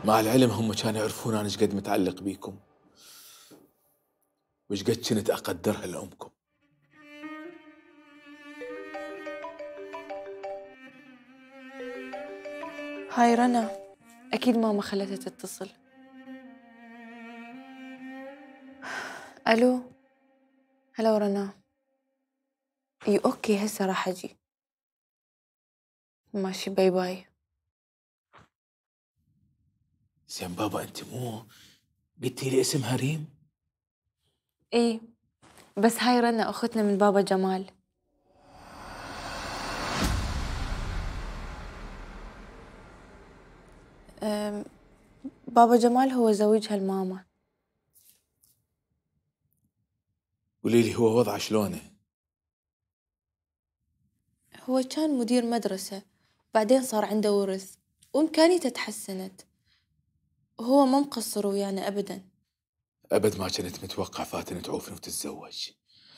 مع العلم هم كانوا يعرفون أنا إيش قد متعلق بيكم وإيش قد كنت أقدرها لأمكم. هاي رنا، أكيد ماما خلتها تتصل. ألو، هلا رنا. إي أوكي، هسه راح أجي. ماشي، باي باي. زين بابا، أنت مو قلتي لي اسمها ريم؟ إي، بس هاي رنا أختنا من بابا جمال. بابا جمال هو زوجها الماما. قولي لي هو وضعه شلونه؟ هو كان مدير مدرسة، بعدين صار عنده ورث وإمكانيته تحسنت. هو ما مقصر ويانا أبدا. أبد ما كنت متوقع فاتن تعوفن وتتزوج.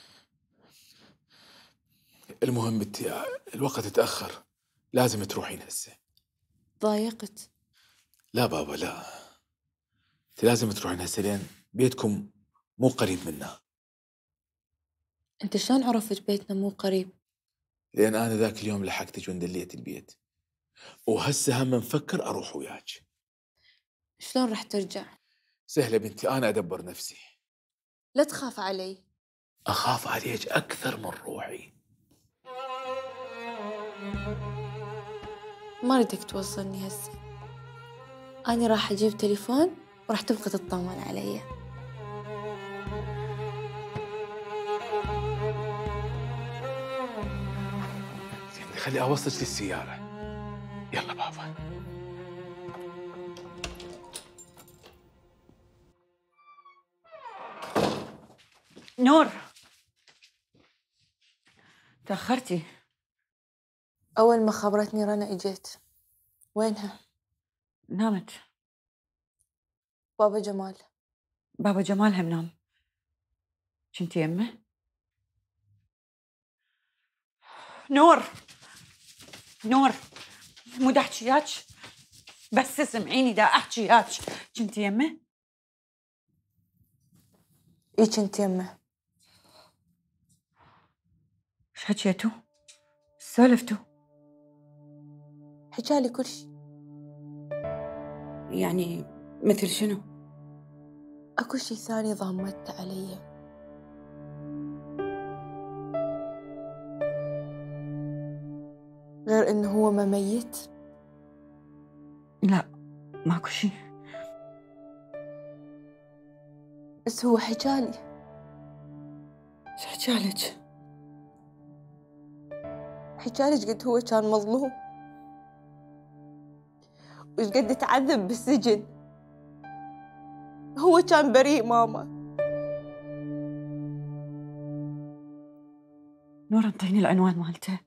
المهم بنتي، الوقت تأخر، لازم تروحين هسه. ضايقت؟ لا بابا لا، انت لازم تروحين هسه لين بيتكم مو قريب منا. أنت شلون عرفت بيتنا مو قريب؟ لأن أنا ذاك اليوم لحقتك وندليت البيت، وهسه هم مفكر أروح وياك. شلون رح ترجع؟ سهلة بنتي، أنا أدبر نفسي. لا تخاف علي. أخاف عليك أكثر من روحي. ما اريدك توصلني هسه. أنا راح أجيب تليفون وراح تبقى تطمن علي. زين خلي أوصلك للسيارة. يلا بابا. نور، تأخرتي. أول ما خبرتني رنا إجيت. وينها؟ نامت. بابا جمال؟ بابا جمال هم نام. كنتي يمه؟ نور، نور، مو دا احكي وياك، بس سمعيني دا احكي وياك. كنتي يمه؟ إي كنت يمه. ايش حكيتوا؟ سولفتوا؟ حكالي كل شي. يعني مثل شنو؟ أكو شي ثاني ضمته علي. غير إنه هو ما ميت. لا، ماكو شي. بس هو حكالي. ايش حكالك؟ حكالي قد هو كان مظلوم وش قد تعذب بالسجن. هو كان بريء ماما. نور، انطيني العنوان مالته.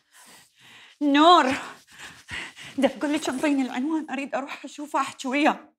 نور، دا اقول لك انطيني العنوان، اريد اروح اشوفه احكي وياه.